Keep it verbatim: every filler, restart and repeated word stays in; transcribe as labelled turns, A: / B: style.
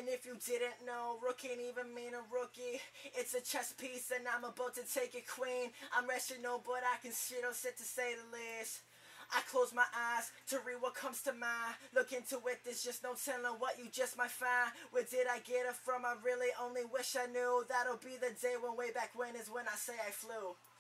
A: And if you didn't know, Rook ain't even mean a rookie. It's a chess piece and I'm about to take it queen. I'm rational but I can shit on sit to say the least. I close my eyes to read what comes to mind. Look into it, there's just no telling what you just might find. Where did I get it from? I really only wish I knew. That'll be the day when way back when is when I say I flew.